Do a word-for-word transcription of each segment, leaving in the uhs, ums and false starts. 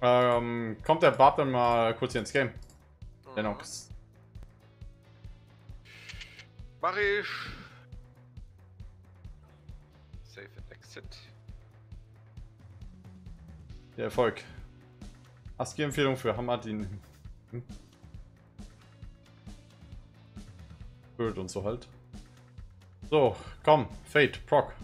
Ähm, kommt der Barb dann mal kurz hier ins Game? Mhm. Lennox. Mach ich. Save and Exit. Der Erfolg. ASCII-Empfehlung für Hamadin. Hm? Bild und so halt. So, komm, Fate, Proc.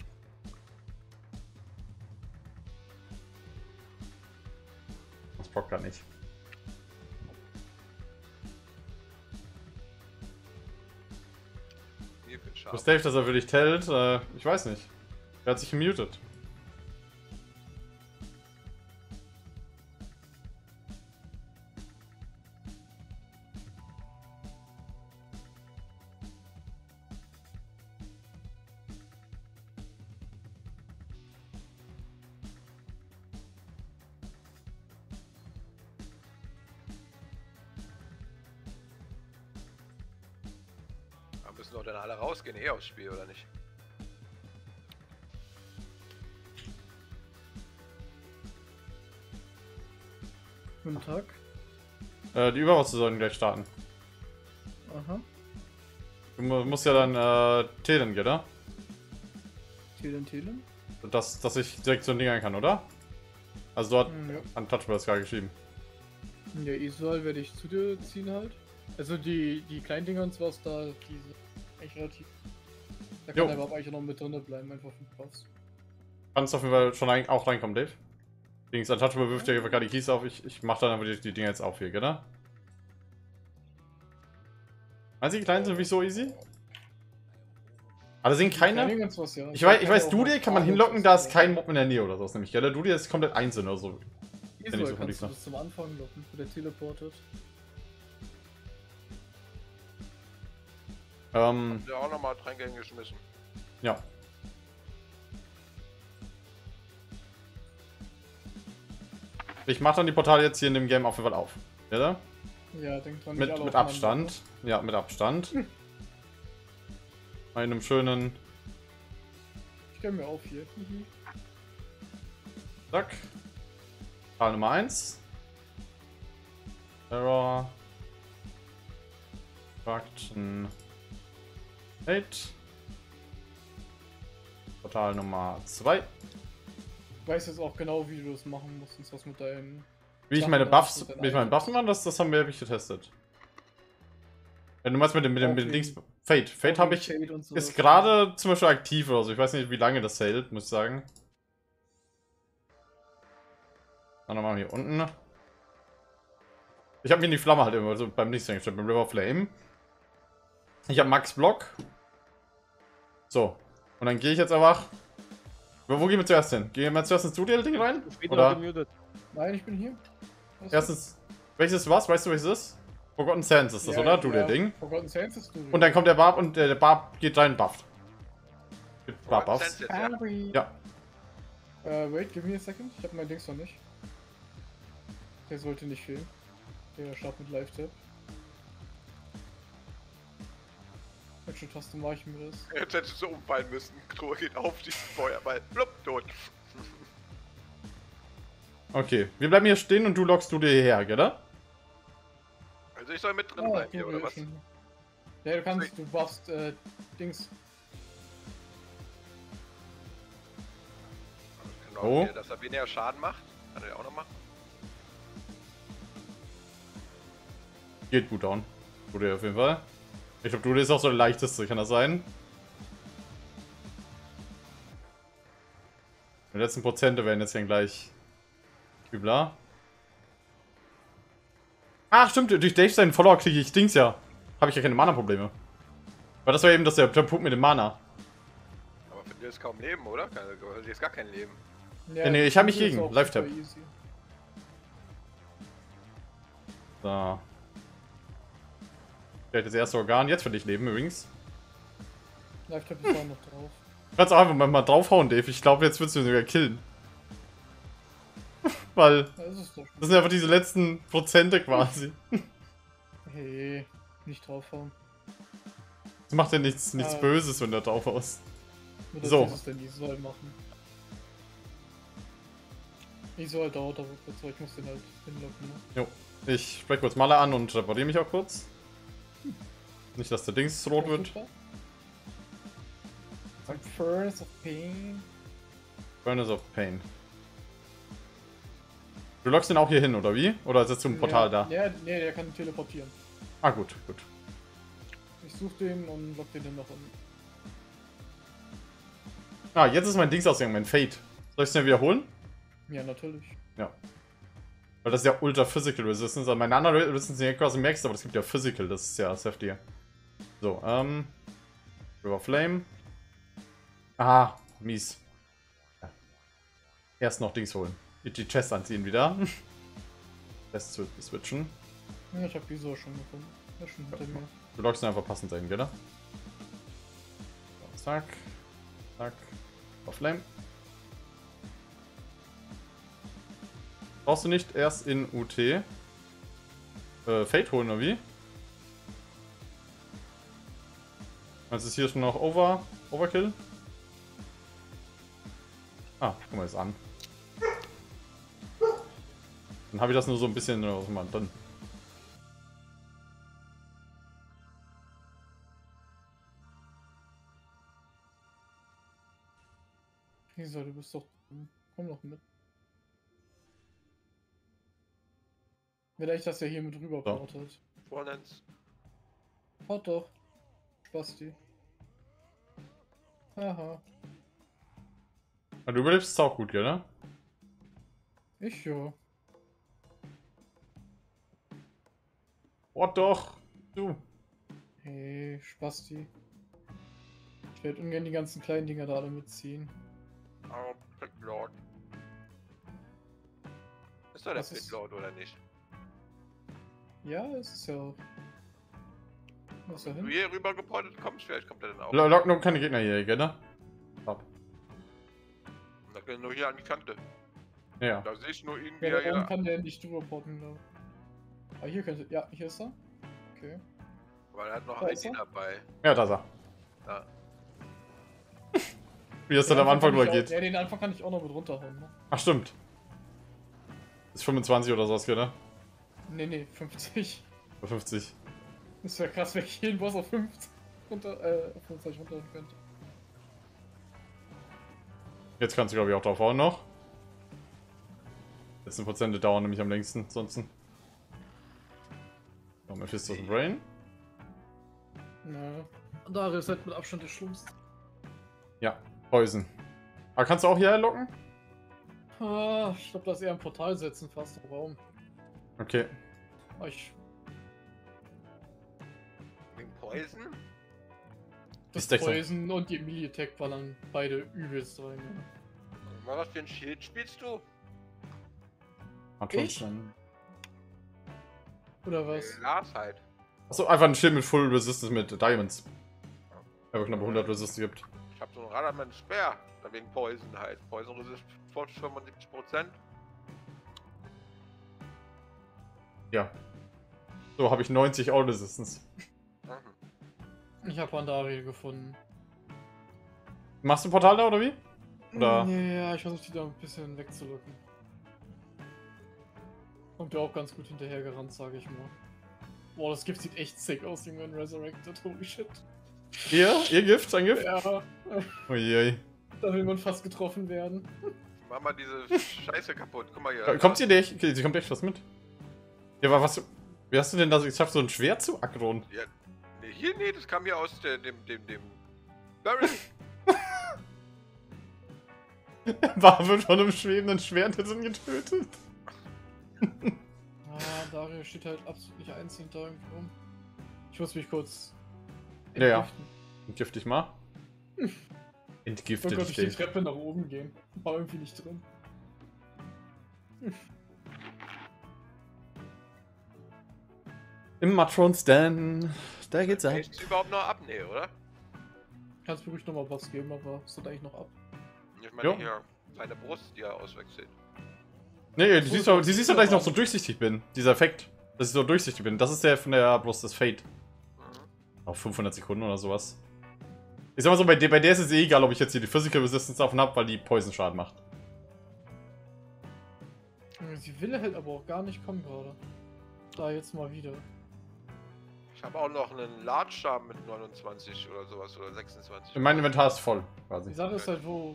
Das Proc gar nicht. Was Dave, dass er für dich tellt? Äh, ich weiß nicht. Er hat sich gemutet. Müssen doch dann alle rausgehen, eh aufs Spiel, oder nicht? Guten Tag. Äh, die Überreste sollen gleich starten. Aha. Du mu musst ja dann äh, Telen, oder? Telen, Telen? Dass, dass ich direkt so ein Ding ein kann, oder? Also dort Hm, ja. an Touchbar ist gerade geschrieben. Ja, Isual werde ich zu dir ziehen halt. Also die, die kleinen Dinger und zwar ist da diese eigentlich relativ. Da kann Jo. der überhaupt eigentlich noch mit drin bleiben, einfach für den Pass. Kannst auf jeden Fall schon rein, auch reinkommen, Dave. Dings Untouchable wirft ja gerade die Keys auf. Ich, ich mach dann aber die, die Dinger jetzt auf hier, oder? Meinst du, die kleinen sind wirklich so easy? Aber da sind keine. Die was, ja. Ich weiß, ich weiß, Dude kann man hinlocken, da ist kein Mob in der Nähe oder sowas, nämlich, gell? Dude ist komplett einzeln oder so. Isual so kannst du bis zum Anfang locken, wo der teleportet. Ähm. Ja, auch nochmal Tränke geschmissen. Ja. Ich mach dann die Portale jetzt hier in dem Game auf jeden Fall auf. Oder? Ja, denk dran. Mit, mit Abstand. Ja, mit Abstand. Hm. Einem schönen. Ich stell mir auf hier. Mhm. Zack. Portal Nummer eins. Error. Fakten. acht. Portal Nummer zwei. Ich weiß jetzt auch genau, wie du das machen musst, und was mit deinen. Wie ich meine Buffs, wie ich meine Buffen mache, das, das haben wir wirklich getestet. Wenn du meinst mit dem, mit dem, mit dem Dings. Fate. Fate habe ich. So ist gerade zum Beispiel aktiv oder so. Ich weiß nicht, wie lange das hält, muss ich sagen. Dann nochmal hier unten. Ich habe mir in die Flamme halt immer so beim Dings eingestellt, beim River Flame. Ich habe Max Block. So. Und dann gehe ich jetzt einfach. Wo, wo gehen wir zuerst hin? Gehen wir zuerst ins Studio-Ding rein? Oder? Nein, ich bin hier. Was Erstens. Welches was? Weißt du, welches ist? Forgotten Sands ist das, ja, oder? Du, ja, der Ding. Forgotten Sands ist du. Und dann kommt der Barb und der, der Barb geht rein bufft. Barb buffs. Ja. ja. Uh, wait, give me a second. Ich hab mein Dings noch nicht. Der sollte nicht fehlen. Der startet mit Live-Tap. Welche Taste mache ich mir das? Jetzt hättest du umfallen müssen. Truhe geht auf, dieses Feuerball. Blub, tot. Okay, wir bleiben hier stehen und du lockst du dir hierher, gell? Also ich soll mit drin oh, bleiben hier, oder was? Schon. Ja, du kannst, du buffst, äh, Dings. Genau, oh. Hier, dass er weniger Schaden macht. Kann er ja auch noch machen. Geht gut down. Du dir auf jeden Fall. Ich glaube, du ist auch so der leichteste, kann das sein? Die letzten Prozente werden jetzt dann gleich übler. Ach, stimmt, durch Dave seinen Follower kriege ich Dings ja. Habe ich ja keine Mana-Probleme. Weil das war eben das der, der Punkt mit dem Mana. Aber für dir ist kaum Leben, oder? Du hast gar kein Leben. Ja, ja, nee, ich habe mich gegen. Live-Tap. So. Vielleicht das erste Organ. Jetzt für dich leben übrigens. Live-Tap ist auch noch drauf. Du kannst auch einfach mal, mal draufhauen, Dave. Ich glaube, jetzt würdest du ihn sogar killen. Weil. Das, ist doch das sind einfach diese letzten Prozente quasi. Hey, nicht draufhauen. Das macht ja nichts, nichts ah. Böses, wenn du draufhaust. Oder so. Was denn die soll machen? Isol dauert aber kurz, weil ich muss den halt hinlocken. Ne? Jo. Ich spreche kurz Maler an und repariere mich auch kurz. Nicht, dass der Dings rot wird. Ein Furnace of Pain. Furnace of Pain. Du lockst den auch hier hin, oder wie? Oder sitzt du im Portal ja, da? Ja, nee, der kann teleportieren. Ah, gut, gut. Ich suche den und lock den dann noch an. Ah, jetzt ist mein Dings ausgegangen, mein Fate. Soll ich es denn wiederholen? Ja, natürlich. Ja. Weil das ist ja Ultra Physical Resistance. Also meine anderen Resistance sind ja quasi Max, aber es gibt ja Physical, das ist ja das heftige. So, ähm. River Flame. Ah, mies. Ja. Erst noch Dings holen. Die Chest anziehen wieder. Chest zu switchen. Ja, ich hab Isol schon gefunden. Der ist schon hinter mir. Du lockst ihn einfach passend dahin, gell? So, zack. Zack. Auf Flame. Brauchst du nicht erst in U T äh, Fate holen, oder wie? Also ist hier schon noch Over, Overkill? Ah, guck mal jetzt an. Dann habe ich das nur so ein bisschen was mal dann. Isol, du bist doch. Komm doch mit. Vielleicht, dass er hier mit rüber So. portet. Vornens. Port doch. Spasti. Haha. Ja, du überlebst es auch gut, gell, ne? Ich ja. Oh doch! Du! Hey, Spasti. Ich werde ungern die ganzen kleinen Dinger da alle mitziehen. Oh, Pitlord. Ist doch der Was ist- Pitlord, oder nicht? Ja, es ist ja. Was da Wenn du hin? hier rüber geportet kommst, vielleicht kommt er dann auch. Lo- Lock nur keine Gegner hier, gell, ne? Ab. Da geht er nur hier an die Kante. Ja, ja. Da sehe ich nur ihn, wie Ja, er da oben hier. kann der nicht drüber porten, glaube ich. Ah, hier könnte. Ja, hier ist er. Okay. Weil er hat noch Da ist I D er. dabei. Ja, da ist er. Ja. Wie es dann Den am Anfang kann ich nur auch- geht. Ja, den Anfang kann ich auch noch mit runterhauen, ne? Ach, stimmt. Ist fünfundzwanzig oder sowas, gell, ne? Nee, nee, fünfzig. Oder fünfzig. Das wäre krass, wenn ich jeden Boss auf fünfzig runter, äh, auf fünfundzwanzig runterhauen könnte. Jetzt kannst du, glaube ich, auch drauf hauen noch. sechzehn Prozent dauern nämlich am längsten, ansonsten. So, Mephistos Brain. Na. Dario ist halt mit Abstand der Schlimmste. Ja, Poison. Aber kannst du auch hierher locken? Ah, ich glaube, das ist eher ein Portal setzen, fast im Raum. Okay. Aber ich. Wegen Poison? Das Ist der Poison und die Melee Attack ballern beide übelst rein. Ja. Mal, was für ein Schild spielst du? Hat schon Ich? schon. Oder was? Lars halt. Achso, einfach ein Schild mit Full Resistance mit Diamonds. Einfach knapp hundert Resistance gibt. Ich hab so einen Radarman Speer. Da wegen Poison halt. Poison Resist fünfundsiebzig Prozent. Ja. So, habe ich neunzig All Resistance. Mhm. Ich habe Pandaria gefunden. Machst du ein Portal da oder wie? Oder? Ja, ich versuche die da ein bisschen wegzulocken. Kommt ja auch ganz gut hinterhergerannt, sage ich mal. Boah, das Gift sieht echt sick aus, Junge, in Resurrected. Holy shit. Ihr? Ihr Gift? Ein Gift? Ja, Uiui. da will man fast getroffen werden. Mach mal diese Scheiße kaputt. Guck mal hier. Kommt ihr nicht? Okay, sie kommt echt was mit. Ja, aber was. Wie hast du denn das geschafft, so ein Schwert zu aggron? Ja, nee, hier, nee, das kam hier aus der, dem, dem, dem Barrel. War wird von einem schwebenden Schwert jetzt getötet. Ah, Dario steht halt absolut nicht einzeln da irgendwie rum. Ich muss mich kurz. Ja, ja. entgiften. Entgift dich mal. Oh Entgifte Gott, ich die dich. Treppe nach oben gehen. War irgendwie nicht drin. Im Matrons Den. Da geht's ab. Ist überhaupt noch ab? Nee, oder? Kannst mir ruhig nochmal was geben, aber ist das eigentlich noch ab? Ich meine Jo. hier, seine Brust, die er auswechselt. Nee, du So, siehst doch, so, du siehst so doch, dass ich noch war's. so durchsichtig bin. Dieser Effekt. Dass ich so durchsichtig bin. Das ist der von der Brust des Fate. Mhm. Auf fünfhundert Sekunden oder sowas. Ich sag mal so, bei der, bei der ist es eh egal, ob ich jetzt hier die Physical Resistance davon habe, weil die Poison Schaden macht. Sie will halt aber auch gar nicht kommen gerade. Da jetzt mal wieder. Ich habe auch noch einen Large mit neunundzwanzig oder sowas oder sechsundzwanzig. Mein Inventar ist voll, quasi. Die Sache ist halt, wo.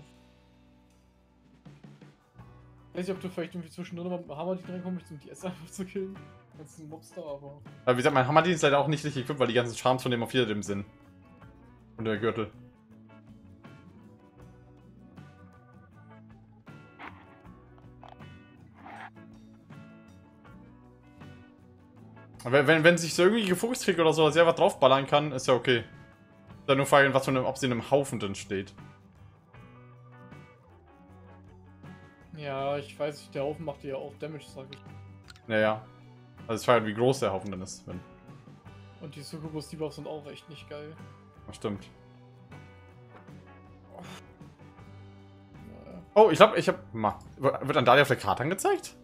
Ich weiß nicht, ob du vielleicht irgendwie zwischendurch noch mit dem Hammer die drin kommst, um die S einfach zu killen. Das ist ein Mobster, aber. Aber wie gesagt, mein Hammer ist leider auch nicht richtig equipped, weil die ganzen Charms von dem auf jedem sind. Und der Gürtel. Aber wenn, wenn sich so irgendwie gefuchst kriegt oder so, dass er einfach draufballern kann, ist ja okay. Dann nur fragen, was von einem, ob sie in einem Haufen drin steht. Ja, ich weiß nicht, der Haufen macht dir ja auch Damage, sag ich. Naja. Also ich frage, wie groß der Haufen dann ist. Wenn... Und die Succubus Debuffs sind auch echt nicht geil. Das stimmt. Naja. Oh, ich glaube, ich hab. Mal. Wird Andalia auf der Karte angezeigt?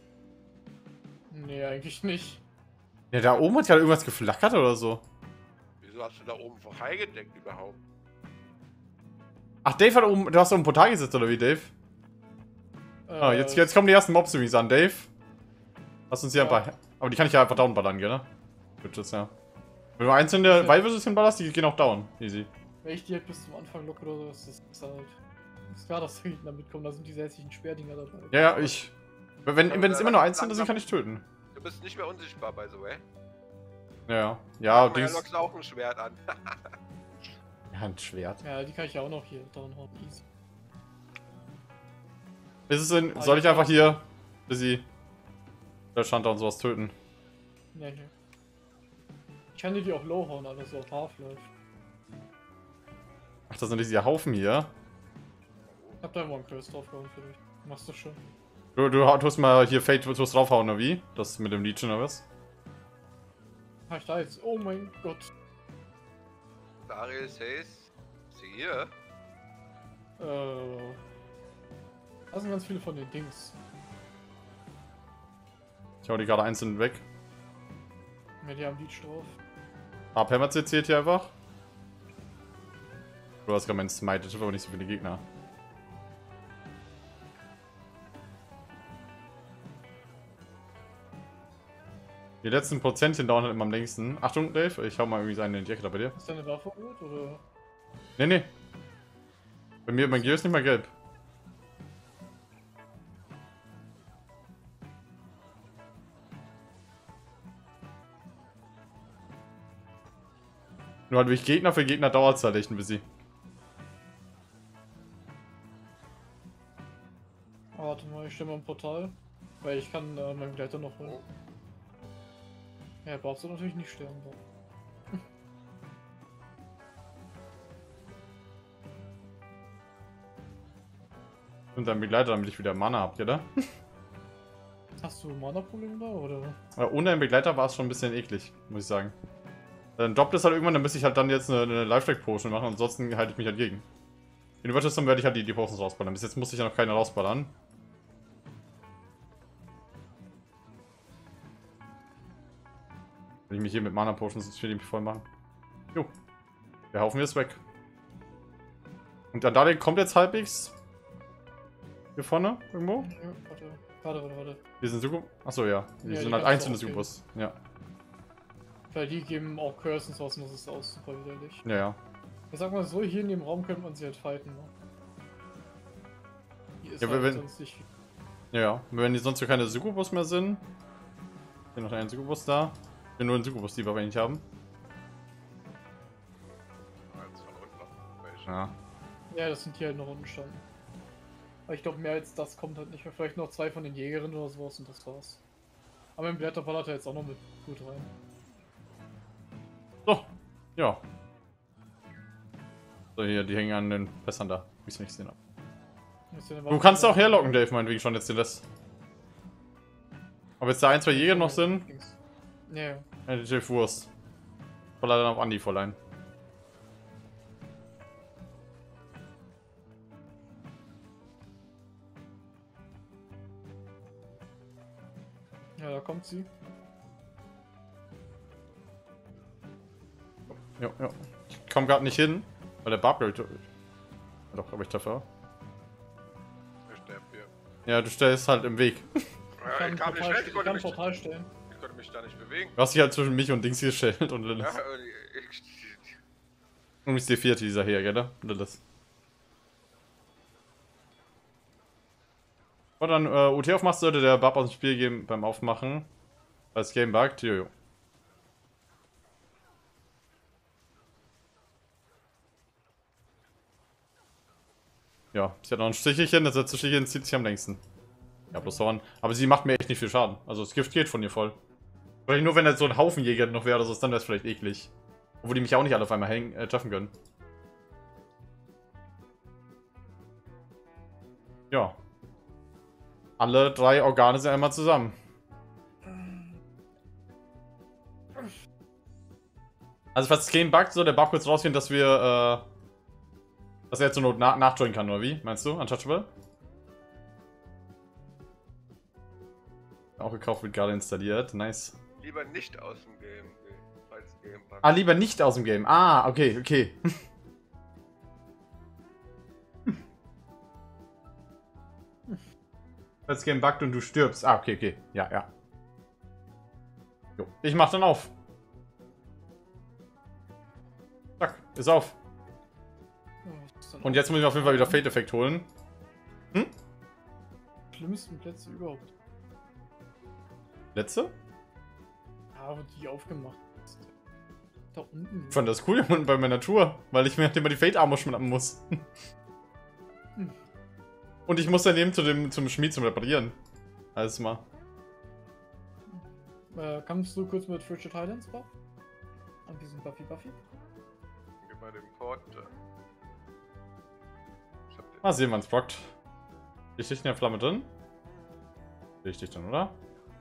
Nee, eigentlich nicht. Ja, da oben hat ja irgendwas geflackert oder so. Wieso hast du da oben freigedeckt überhaupt? Ach, Dave hat oben. Du hast oben ein Portal gesetzt, oder wie, Dave? Äh, Ah, jetzt, jetzt kommen die ersten Mobs übrigens an, Dave. Lass uns hier Ja. ein paar. Aber die kann ich ja einfach downballern, gell, ne? Bitches, ja. Wenn du einzelne Weihwürzelchen ballerst, die gehen auch down. Easy. Wenn ich die halt bis zum Anfang locke oder so, das ist halt. Das ist klar, dass die Gegner mitkommen, da sind diese hässlichen Sperrdinger dabei. Ja, ja, ich. Wenn, wenn es immer nur einzelne sind, kann ich töten. Du bist nicht mehr unsichtbar, by the way. Ja, ja. Ja, Du Dings. lockst auch ein Schwert an. Ja, ein Schwert. Ja, die kann ich ja auch noch hier downhauen. Easy. Ist es denn. Soll ich einfach hier. Busy. Der Shanta und sowas töten? Nee, nee. Ich kann dir die auch low hauen, aber so auf Half-Life. Ach, das sind diese Haufen hier. Ich hab da immer einen Curse draufgehauen für dich. Machst du schon. Du, du tust mal hier Fate tust draufhauen, oder wie? Das mit dem Legion oder was? Hab ich da jetzt? Oh mein Gott. Dariel says. Sie hier. Äh. Da sind ganz viele von den Dings. Ich hau die gerade einzeln weg. Ja, die haben Leech drauf. Abhammer zählt hier einfach. Du hast gerade mein Smite, das sind aber nicht so viele Gegner. Die letzten Prozentchen dauern halt immer am längsten. Achtung, Dave, ich hau mal irgendwie seinen in die Ecke da bei dir. Ist deine Waffe rot oder? Nee, nee. Bei mir, mein Gear ist nicht mal gelb. Nur halt durch Gegner für Gegner dauert es halt echt ein bisschen. Oh, warte mal, ich stelle mal ein Portal. Weil ich kann äh, meinen Gleiter noch holen. Ja, brauchst du natürlich nicht sterben. Und dann Begleiter, damit ich wieder Mana hab, oder? Hast du Mana-Probleme da, oder? Aber ohne einen Begleiter war es schon ein bisschen eklig, muss ich sagen. Dann droppt es halt irgendwann, dann müsste ich halt dann jetzt eine, eine Life-Track-Potion machen, ansonsten halte ich mich halt gegen. In Virtus werde ich halt die, die Potions rausballern. Bis jetzt musste ich ja noch keine rausballern. Wenn ich mich hier mit Mana-Potions für den voll machen. Jo. Der Haufen ist weg. Und dann da kommt jetzt halbwegs. Hier vorne, irgendwo. Ja, warte, warte, warte, warte. Hier sind Succubus. Achso, ja. Hier Ja, sind die halt kannst du einzelne aufheben. Succubus. Ja. Weil die geben auch Curses aus und das ist auch super widerlich. Ja, ja. Ich sag mal so, hier in dem Raum könnte man sie halt fighten. Ne? Hier ist Ja, halt wenn- sonst nicht viel. Ja, ja. Wenn die sonst so keine Succubus mehr sind. Hier noch ein Succubus da. Wir nur einen Succubus, die wir aber nicht haben. Eins von unten noch. Welche? Ja. Ja, das sind hier halt noch unten standen. Aber ich glaube, mehr als das kommt halt nicht mehr. Vielleicht noch zwei von den Jägerinnen oder sowas und das war's. Aber im Blätterball hat er jetzt auch noch mit gut rein. So. Ja. So, hier, die hängen an den Fässern da. Wie ich es nicht gesehen habe. Ist ja eine Du Waffe- kannst auch herlocken, Dave, meinetwegen schon jetzt den Rest. Ob jetzt da ein, zwei Jäger noch sind, Dings. Ja, ja. ja, die Dave Wurst. Voller dann auf Andi voll ein. Ja, da kommt sie. Ja, ja. Ich komm gerade nicht hin, weil der Barb, ja, doch, aber ich dafür. Der sterbt hier. Ja, du stellst halt im Weg. Ich kann, ich kam nicht Portal, weg, ich ich konnte kann mich, Portal stellen. ich konnte mich da nicht bewegen. Du hast dich halt zwischen mich und Dings gestellt und Ja, Lilith. und ich, Und ist der vierte dieser hier, gell? Lilith. Und dann äh, U T aufmachst, sollte der Bug aus dem Spiel gehen beim Aufmachen. Als Game buggt, jojo. Ja, sie hat noch ein Stichelchen, das letzte Stichelchen zieht sich am längsten. Ja, bloß Horn. Aber sie macht mir echt nicht viel Schaden. Also das Gift geht von ihr voll. Vielleicht nur, wenn jetzt so ein Haufen Jäger noch wäre oder so, dann wäre es vielleicht eklig. Obwohl die mich auch nicht alle auf einmal hängen, äh, treffen können. Ja. Alle drei Organe sind einmal zusammen. Also falls das Game buggt, soll der Bug kurz rausgehen, dass wir, äh... dass er jetzt zur Not na nachjoinen kann, oder wie? Meinst du? Untouchable? Auch gekauft, wird gerade installiert. Nice. lieber nicht aus dem Game, als Game packen. Ah, lieber nicht aus dem Game. Ah, okay, okay. Das Game buggt und du stirbst. Ah, okay, okay. Ja, ja. Jo. Ich mach dann auf. Zack, ist auf. Und jetzt muss ich auf jeden Fall wieder Fade-Effekt holen. Hm? Schlimmsten Plätze überhaupt. Letzte? Ja, wo die aufgemacht ist. Da unten. Ich fand das cool hier unten bei meiner Tour, weil ich mir halt immer die Fade-Armor schnappen muss. Hm. Und ich muss daneben zu dem, zum Schmied zum Reparieren. Alles mal. Äh, kannst du kurz mit Frigid Highlands bauen? An diesem Buffy Buffy? Geh bei dem Port. Ich hab den. Mal sehen, wann es blockt. Richtig in der Flamme drin? Richtig dann, oder?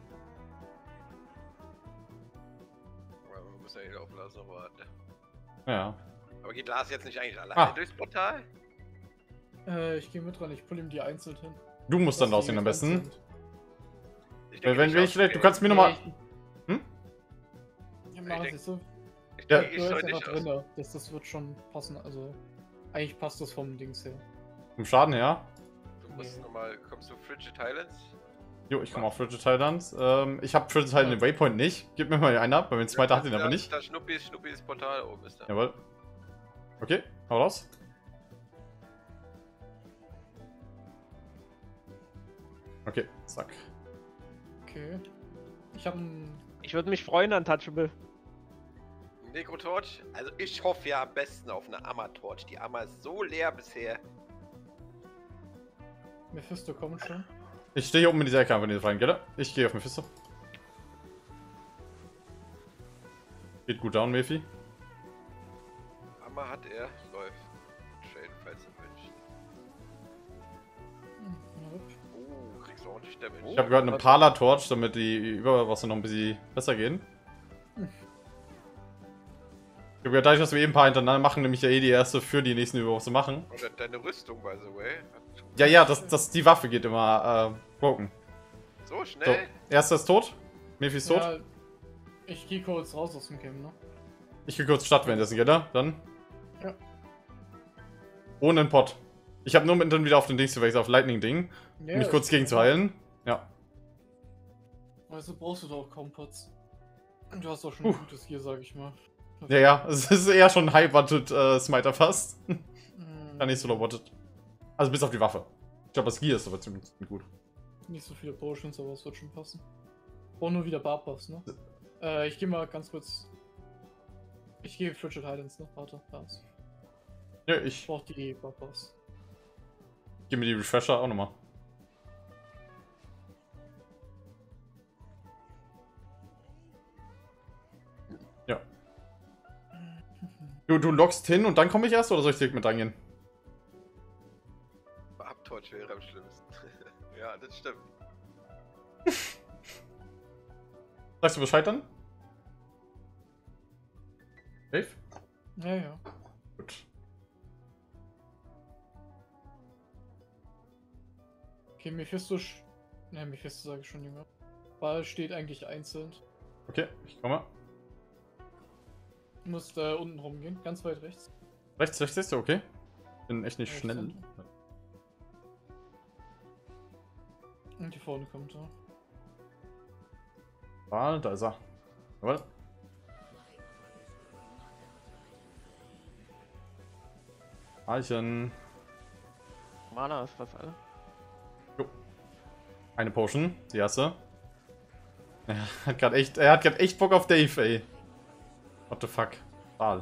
Wir müssen ja hier auflassen, aber. Ja. Aber geht Lars jetzt nicht eigentlich alleine Ah. durchs Portal? Äh, ich gehe mit dran, ich pull ihm die einzeln hin. Du musst dann Dass die rausgehen am getrennt besten. sind. Ich Wenn, wenn ich wir aus- vielleicht, du kannst mir nochmal. Nee, Hm? ich- Ja, mach, denk- siehst du? Ich Ja. denke, Du ich soll bist nicht einfach aus. drin, das, das wird schon passen, also eigentlich passt das vom Dings her. Vom Schaden her. Du musst nochmal. Kommst du Frigid Highlands? Jo, ich komme auf Frigid Highlands. Ähm, ich habe Frigid Highlands den Waypoint nicht. Gib mir mal einen ab, weil mein zweiter hat den aber Da- nicht. Da Schnuppis, Schnuppis Portal oben ist da. Jawohl. Okay, hau raus. Okay, zack. Okay. Ich habe ein. Ich würde mich freuen, Untouchable. Necrotorch? Also ich hoffe ja am besten auf eine Amma-Torch. Die Amma ist so leer bisher. Mephisto kommt schon. Ich stehe hier oben in dieser Ecke, wenn ihr rein, gell? Ich gehe auf Mephisto. Geht gut down, Mephi. Amma hat er. Läuft. Shade, falls er wünscht. Hm, Oh, kriegst du ordentlich Damage. Ich habe gehört eine Pala-Torch, damit die Überwasser noch ein bisschen besser gehen. Ich habe gehört, dadurch, dass wir eben ein paar hintereinander machen, nämlich ja eh die erste für die nächsten Überwasser machen. Oder deine Rüstung, by the way. Hat Ja, ja, das, das, die Waffe geht immer äh, broken. so So, schnell? erster ist tot. Mephi ist tot. Ja, ich gehe kurz raus aus dem Game, ne? Ich gehe kurz Stadt währenddessen, gell? Dann. Ja. Ohne einen Pot. Ich habe nur mittendrin wieder auf den Dings gewechselt, auf Lightning-Ding, um Ja, mich kurz ich- gegen zu heilen. Ja. Also brauchst du doch auch kaum Pots. Du hast doch schon Puh. ein gutes Gear, sag ich mal. Ja, ja, es ist eher schon ein High-Budget äh, Smiter fast. Hm, Gar nicht so low-budget. Also bis auf die Waffe. Ich glaube, das Gear ist aber ziemlich gut. Nicht so viele Potions, aber es wird schon passen. Brauch nur wieder Barbuffs, ne? Äh, ich gehe mal ganz kurz. Ich gehe Frigid Highlands, ne? Warte, da ist. Ja, Ich ich brauch die Barbuffs. gebe mir die Refresher auch nochmal. Ja. Du, du loggst hin und dann komme ich erst oder soll ich direkt mit reingehen? Abtorch wäre am schlimmsten. Ja, das stimmt. Sagst du Bescheid dann? Dave? Ja, ja. Gut. Okay, Mephisto. sch- Ne, Mephisto sage ich schon nicht mehr. Ball steht eigentlich einzeln. Okay, ich komme. Du musst äh, unten rumgehen, ganz weit rechts. Rechts, rechts ist du, okay. Bin echt nicht Rechts schnell. unten. Und die vorne kommt da. Wal, da ist er. Jawohl. Eichen. Mana ist fast alle. Eine Potion, die erste. Er hat gerade echt, er hat gerade echt Bock auf Dave, ey. What the fuck? Wal.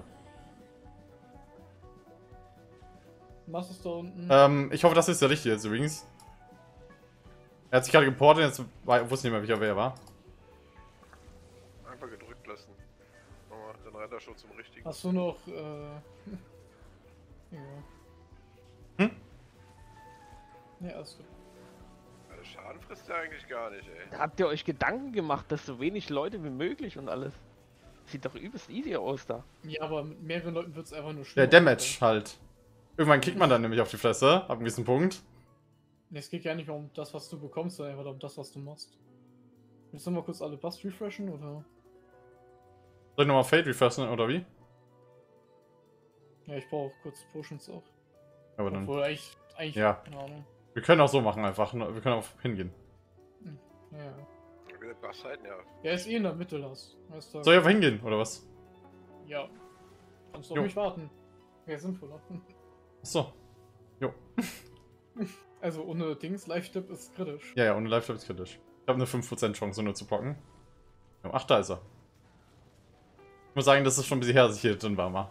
Was ist da unten? Ähm, ich hoffe, das ist der richtige jetzt übrigens. Er hat sich gerade geportet, jetzt war, wusste nicht mehr, welcher wer war. Einfach gedrückt lassen. Nochmal, dann rennt er schon zum richtigen. Hast du noch, äh... ja. Hm? Ja, alles gut. Also Schaden frisst er eigentlich gar nicht, ey. Da habt ihr euch Gedanken gemacht, dass so wenig Leute wie möglich und alles. Sieht doch übelst easy aus da. Ja, aber mit mehreren Leuten wird es einfach nur Der schlimmer. Damage halt. Irgendwann kriegt man dann nämlich auf die Fresse, ab einem gewissen Punkt. Nee, es geht ja nicht mehr um das, was du bekommst, sondern einfach um das, was du machst. Willst du mal kurz alle Buffs refreshen, oder? Soll ich nochmal Fate refreshen, oder wie? Ja, ich brauche kurz Potions auch. Aber dann. Obwohl, eigentlich, eigentlich, Ja. keine Ahnung. Wir können auch so machen einfach. Wir können auch hingehen. Ja, ja. Wir sind Basszeiten, ja. Der ist eh in der Mitte, Lars. Weißt du? Soll ich einfach hingehen, oder was? Ja. Kannst du Jo. auf mich warten. Wäre sinnvoller. Achso. Jo. Also ohne Dings, Live-Tipp ist kritisch. Ja, ja, ohne Live ist kritisch. Ich habe eine fünf Prozent Chance nur zu pocken. Ach, da ist er. Ich muss sagen, das ist schon ein bisschen her, dass ich hier drin war mal.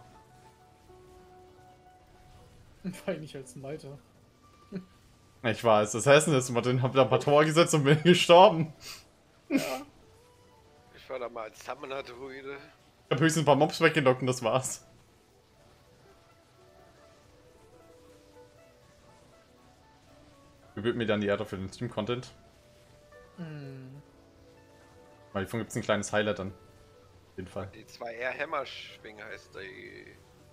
War ich nicht als Leiter. Ich weiß, das Hessen ist immer drin, hab da ein paar Tore gesetzt und bin gestorben. Ja. Ich war da mal als Summoner-Druide. Ich hab höchstens ein paar Mobs weggelockt und das war's. Gewählt mir dann die Erde für den Stream-Content. Hm. Weil hiervon gibt's ein kleines Highlight dann. Auf jeden Fall. Die zwei R Hammer-Schwingen heißt die.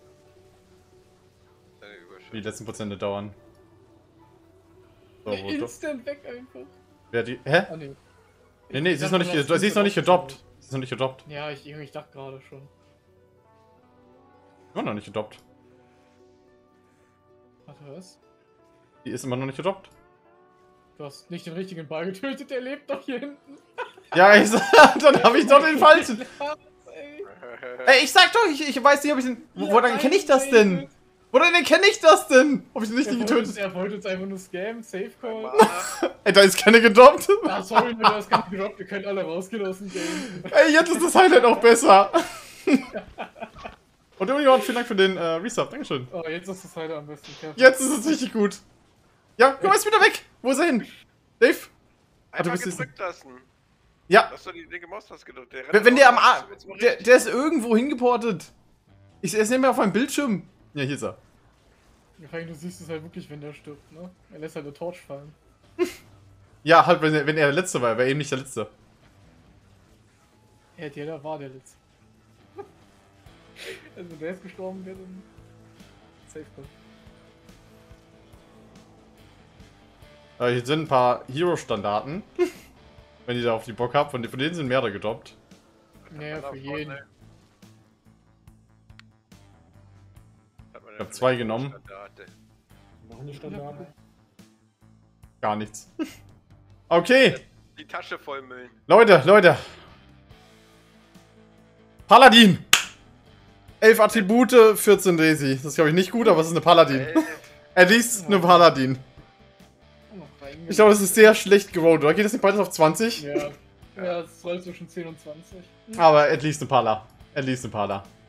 Deine Die Überschrift. letzten Prozente dauern. So, Ja, wo do- instant weg einfach. Wer die. Hä? Ah, nee. Nee, nee, Ich sie ist noch dachte, nicht, du hast sie ist noch nicht instant gedroppt. Sie ist noch nicht gedroppt. aufgebaut. Ja, ich, ich dachte gerade schon. Immer noch nicht gedroppt. Warte, was? Die ist immer noch nicht gedroppt. Du hast nicht den richtigen Ball getötet, der lebt doch hier hinten. Ja, ich sag, dann habe ich doch den falschen. Ja, ey. Ey, ich sag doch, ich, ich weiß nicht, ob ich den. Wo, wo dann kenne ich das denn? Eingeleitet. Wo dann kenne ich das denn? Ob ich den Er richtigen wollte, uns, getötet? er wollte uns einfach nur scammen, Safe Call. Mana. Ey, da ist keine gedroppt. Ah, sorry, du hast gar nicht gedroppt, ihr könnt alle rausgehen aus dem Game. Ey, jetzt ist das Highlight auch besser. Und irgendjemand, vielen Dank für den äh, Resub. Dankeschön. Oh, jetzt ist das halt am besten. Perfekt. Jetzt ist es richtig gut. Ja, du bist wieder weg. Wo ist er hin? Dave? Ah, du Einfach bist gedrückt lassen. Ja, Hast du die linke Maustaste gedrückt? Der wenn, wenn der am A. Jetzt mal Der, richtig. der ist irgendwo hingeportet. Ich sehe es nicht mehr auf meinem Bildschirm. Ja, hier ist er. Gefallen, du siehst es halt wirklich, wenn der stirbt, ne? Er lässt halt eine Torch fallen. Ja, halt, wenn er, wenn er der Letzte war. Er war eben nicht der Letzte. Ja, der da war der letzte. Also der ist gestorben, der dann. Safe Call. Äh, hier sind ein paar Hero-Standarten. Wenn ihr da auf die Bock habt. Von, von denen sind mehrere gedroppt. Naja, für jeden. Ich hab zwei genommen. Noch eine Standard. Gar nichts. Okay. Die Tasche vollmüllen. Leute, Leute. Paladin. elf Attribute, vierzehn Daisy. Das ist, glaube ich, nicht gut, aber es ist eine Paladin. Ey, At least eine Paladin. Ich glaube, es ist sehr schlecht gerollt, oder? Geht das nicht beides auf zwanzig? Ja. Ja, es soll zwischen zehn und zwanzig. Aber at least eine Pala. At least eine Pala.